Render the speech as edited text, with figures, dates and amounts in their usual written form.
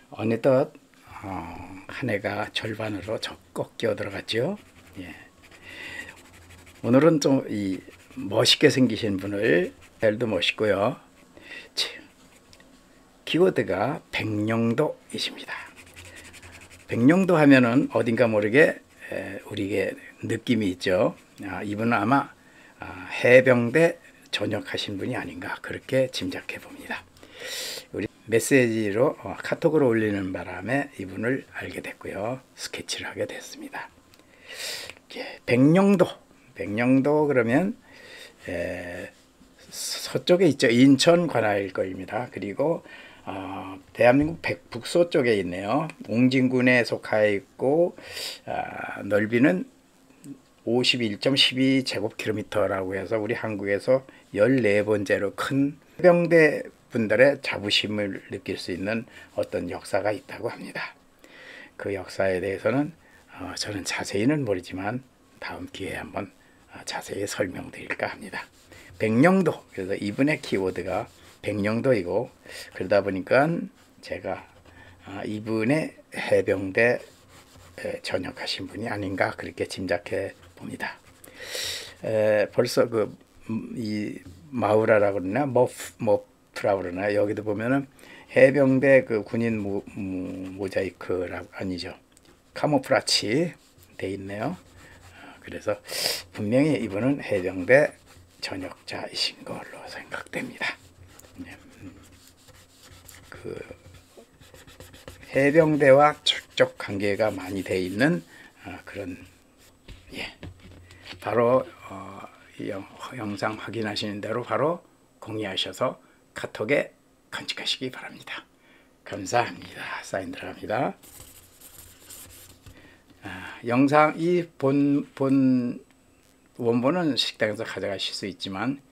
어느덧 한 해가 절반으로 꺾여 들어갔죠. 예. 오늘은 좀 멋있게 생기신 분을, 벨도 멋있고요. 키워드가 백령도이십니다. 백령도 하면은 어딘가 모르게 우리에게 느낌이 있죠. 이분은 아마 해병대 전역하신 분이 아닌가 그렇게 짐작해 봅니다. 우리 메시지로 카톡으로 올리는 바람에 이분을 알게 됐고요. 스케치를 하게 됐습니다. 백령도 그러면 서쪽에 있죠. 인천 관할 거입니다. 그리고 대한민국 북서쪽에 있네요. 옹진군에 속하여 있고 넓이는 51.12제곱킬로미터라고 해서 우리 한국에서 14번째로 큰 해병대 분들의 자부심을 느낄 수 있는 어떤 역사가 있다고 합니다. 그 역사에 대해서는 저는 자세히는 모르지만 다음 기회에 한번 자세히 설명드릴까 합니다. 백령도, 그래서 이분의 키워드가 백령도이고, 그러다 보니까 제가 이분의 해병대 전역하신 분이 아닌가 그렇게 짐작해 봅니다. 벌써 이 마우라라고 그러나 머프라고 그러나 여기도 보면은 해병대 그 군인 모자이크라고 아니죠, 카모프라치 돼 있네요. 그래서 분명히 이분은 해병대 전역자이신 걸로 생각됩니다. 그 해병대와 trực 관계가 많이 돼 있는 그런, 바로 영상 확인하시는 대로 바로 공유하셔서 카톡에 간직하시기 바랍니다. 감사합니다. 사인 들어갑니다. 영상 이 원본은 식당에서 가져가실 수 있지만